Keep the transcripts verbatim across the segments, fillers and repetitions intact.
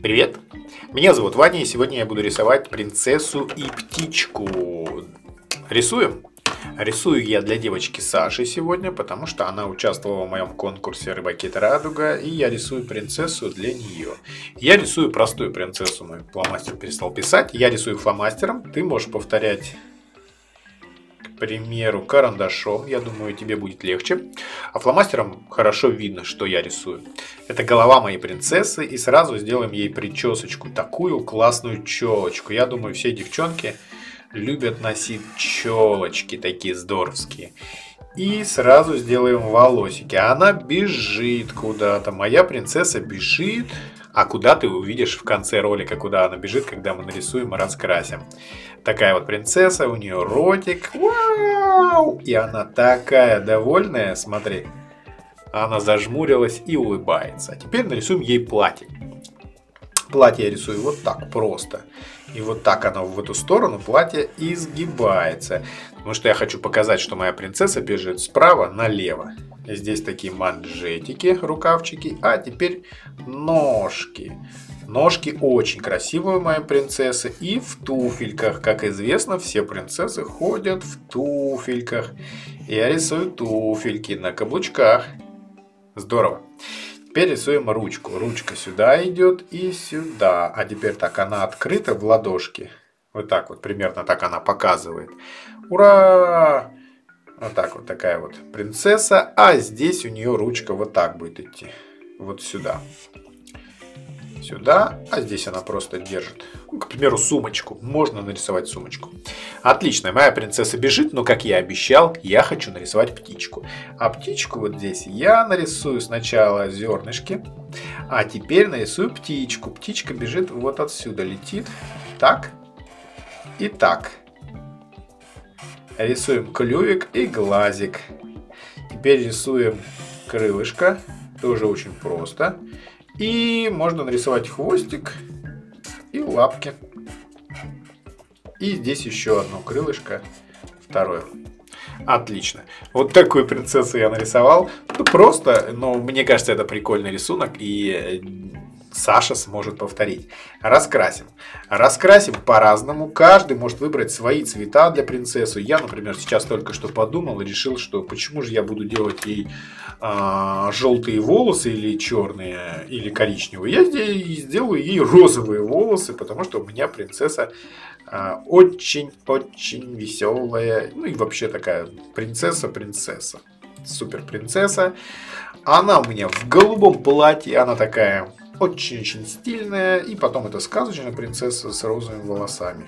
Привет! Меня зовут Ваня, и сегодня я буду рисовать принцессу и птичку. Рисуем? Рисую я для девочки Саши сегодня, потому что она участвовала в моем конкурсе «Рыбакит Радуга», и я рисую принцессу для нее. Я рисую простую принцессу, мой фломастер перестал писать. Я рисую фломастером, ты можешь повторять, к примеру, карандашом, я думаю, тебе будет легче. А фломастером хорошо видно, что я рисую. Это голова моей принцессы, и сразу сделаем ей причесочку, такую классную челочку. Я думаю, все девчонки любят носить челочки такие здоровские. И сразу сделаем волосики. Она бежит куда-то. Моя принцесса бежит. А куда ты увидишь в конце ролика, куда она бежит, когда мы нарисуем и раскрасим. Такая вот принцесса, у нее ротик. Вау! И она такая довольная, смотри. Она зажмурилась и улыбается. А теперь нарисуем ей платье. Платье я рисую вот так просто. И вот так оно в эту сторону платье изгибается. Потому что я хочу показать, что моя принцесса бежит справа налево. Здесь такие манжетики, рукавчики. А теперь ножки. Ножки очень красивые у моей принцессы. И в туфельках. Как известно, все принцессы ходят в туфельках. Я рисую туфельки на каблучках. Здорово. Теперь рисуем ручку. Ручка сюда идет и сюда. А теперь так, она открыта в ладошке. Вот так вот, примерно так она показывает. Ура! Вот так вот, такая вот принцесса. А здесь у нее ручка вот так будет идти. Вот сюда. Сюда. А здесь она просто держит. Ну, к примеру, сумочку. Можно нарисовать сумочку. Отлично. Моя принцесса бежит, но, как я обещал, я хочу нарисовать птичку. А птичку вот здесь я нарисую сначала зернышки. А теперь нарисую птичку. Птичка бежит вот отсюда. Летит. Так. И так. Рисуем клювик и глазик. Теперь рисуем крылышко. Тоже очень просто. И можно нарисовать хвостик и лапки. И здесь еще одно крылышко. Второе. Отлично. Вот такую принцессу я нарисовал. Ну, просто, но мне кажется, это прикольный рисунок. И Саша сможет повторить. Раскрасим. Раскрасим по-разному. Каждый может выбрать свои цвета для принцессы. Я, например, сейчас только что подумал и решил, что почему же я буду делать ей а, желтые волосы или черные, или коричневые. Я здесь сделаю ей розовые волосы, потому что у меня принцесса очень-очень веселая. Ну и вообще такая принцесса-принцесса. Супер принцесса. Она у меня в голубом платье. Она такая очень-очень стильная. И потом это сказочная принцесса с розовыми волосами.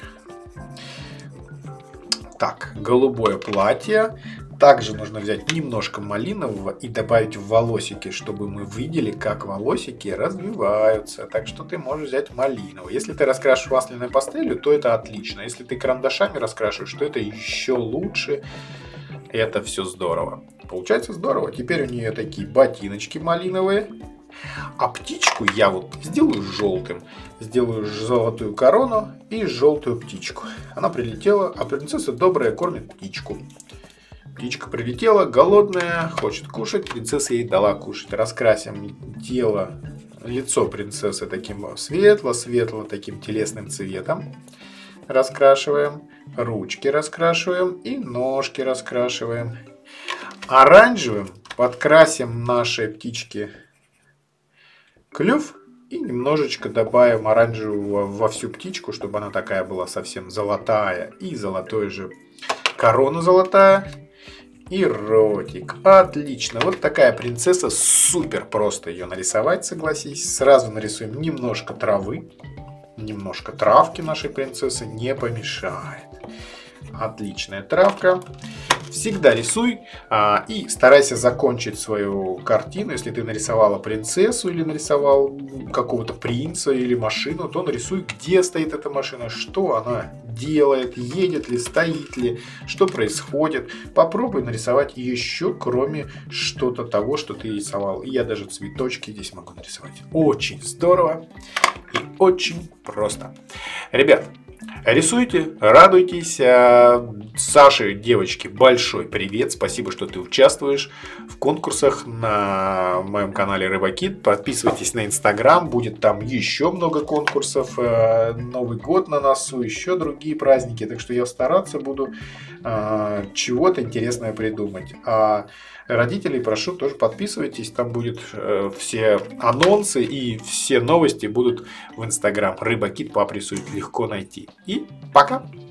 Так, голубое платье. Также нужно взять немножко малинового и добавить в волосики, чтобы мы видели, как волосики развиваются. Так что ты можешь взять малиновый. Если ты раскрашиваешь масляной пастелью, то это отлично. Если ты карандашами раскрашиваешь, то это еще лучше. Это все здорово. Получается здорово. Теперь у нее такие ботиночки малиновые. А птичку я вот сделаю желтым. Сделаю золотую корону и желтую птичку. Она прилетела, а принцесса добрая кормит птичку. Птичка прилетела, голодная, хочет кушать. Принцесса ей дала кушать. Раскрасим тело, лицо принцессы таким светло-светло, таким телесным цветом. Раскрашиваем. Ручки раскрашиваем и ножки раскрашиваем. Оранжевым подкрасим нашей птичке клюв и немножечко добавим оранжевого во всю птичку, чтобы она такая была совсем золотая. И золотой же корона золотая. И ротик. Отлично. Вот такая принцесса. Супер просто ее нарисовать, согласись. Сразу нарисуем немножко травы. Немножко травки нашей принцессы не помешает. Отличная травка. Всегда рисуй а, и старайся закончить свою картину. Если ты нарисовала принцессу или нарисовал какого-то принца или машину, то нарисуй, где стоит эта машина, что она делает, едет ли, стоит ли, что происходит. Попробуй нарисовать еще, кроме что-то того, что ты рисовал. И я даже цветочки здесь могу нарисовать. Очень здорово и очень просто. Ребят, Рисуйте, радуйтесь. Саше, девочке, большой привет. Спасибо, что ты участвуешь в конкурсах на моем канале Рыбакит. Подписывайтесь на Инстаграм. Будет там еще много конкурсов. Новый год на носу, еще другие праздники. Так что я стараться буду чего-то интересное придумать. А родителей прошу, тоже подписывайтесь. Там будет все анонсы и все новости будут в Инстаграм. Рыбакит, пап рисует, легко найти. И пока!